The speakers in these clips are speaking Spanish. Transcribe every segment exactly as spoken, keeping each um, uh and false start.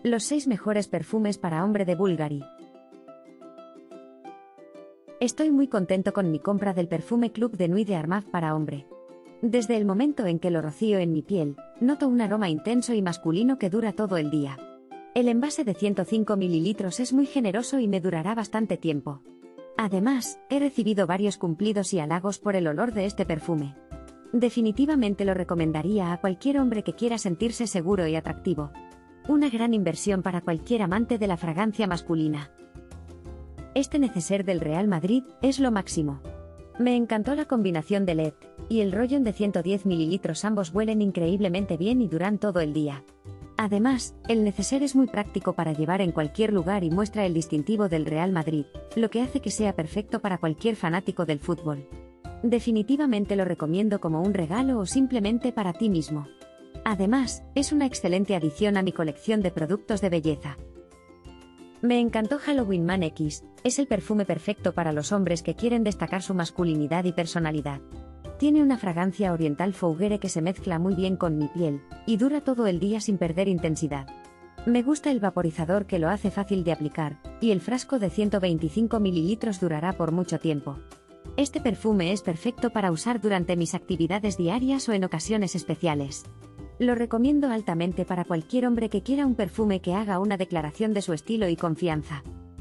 Los seis mejores perfumes para hombre de Bulgari. Estoy muy contento con mi compra del perfume Club de Nuit de Armaf para hombre. Desde el momento en que lo rocío en mi piel, noto un aroma intenso y masculino que dura todo el día. El envase de ciento cinco mililitros es muy generoso y me durará bastante tiempo. Además, he recibido varios cumplidos y halagos por el olor de este perfume. Definitivamente lo recomendaría a cualquier hombre que quiera sentirse seguro y atractivo. Una gran inversión para cualquier amante de la fragancia masculina. Este neceser del Real Madrid es lo máximo. Me encantó la combinación de L E D y el rollón de ciento diez mililitros, ambos huelen increíblemente bien y duran todo el día. Además, el neceser es muy práctico para llevar en cualquier lugar y muestra el distintivo del Real Madrid, lo que hace que sea perfecto para cualquier fanático del fútbol. Definitivamente lo recomiendo como un regalo o simplemente para ti mismo. Además, es una excelente adición a mi colección de productos de belleza. Me encantó Halloween Man X, es el perfume perfecto para los hombres que quieren destacar su masculinidad y personalidad. Tiene una fragancia oriental fougere que se mezcla muy bien con mi piel, y dura todo el día sin perder intensidad. Me gusta el vaporizador que lo hace fácil de aplicar, y el frasco de ciento veinticinco mililitros durará por mucho tiempo. Este perfume es perfecto para usar durante mis actividades diarias o en ocasiones especiales. Lo recomiendo altamente para cualquier hombre que quiera un perfume que haga una declaración de su estilo y confianza.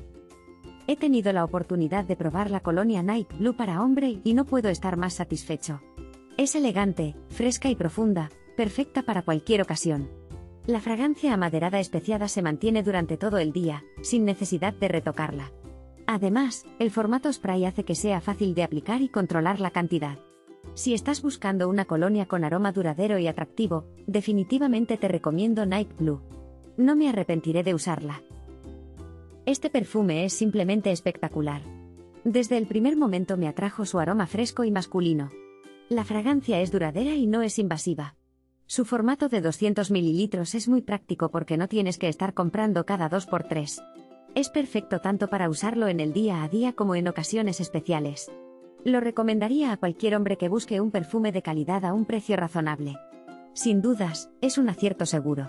He tenido la oportunidad de probar la colonia Night Blue para hombre y no puedo estar más satisfecho. Es elegante, fresca y profunda, perfecta para cualquier ocasión. La fragancia amaderada especiada se mantiene durante todo el día, sin necesidad de retocarla. Además, el formato spray hace que sea fácil de aplicar y controlar la cantidad. Si estás buscando una colonia con aroma duradero y atractivo, definitivamente te recomiendo Night Blue. No me arrepentiré de usarla. Este perfume es simplemente espectacular. Desde el primer momento me atrajo su aroma fresco y masculino. La fragancia es duradera y no es invasiva. Su formato de doscientos mililitros es muy práctico porque no tienes que estar comprando cada dos por tres. Es perfecto tanto para usarlo en el día a día como en ocasiones especiales. Lo recomendaría a cualquier hombre que busque un perfume de calidad a un precio razonable. Sin dudas, es un acierto seguro.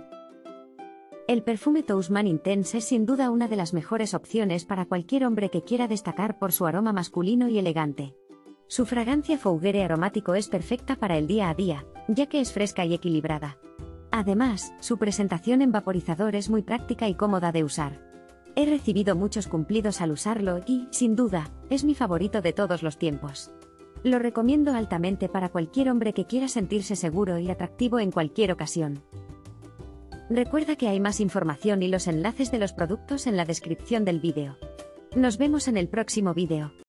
El perfume Tous Man Intense es sin duda una de las mejores opciones para cualquier hombre que quiera destacar por su aroma masculino y elegante. Su fragancia fougere aromático es perfecta para el día a día, ya que es fresca y equilibrada. Además, su presentación en vaporizador es muy práctica y cómoda de usar. He recibido muchos cumplidos al usarlo y, sin duda, es mi favorito de todos los tiempos. Lo recomiendo altamente para cualquier hombre que quiera sentirse seguro y atractivo en cualquier ocasión. Recuerda que hay más información y los enlaces de los productos en la descripción del vídeo. Nos vemos en el próximo vídeo.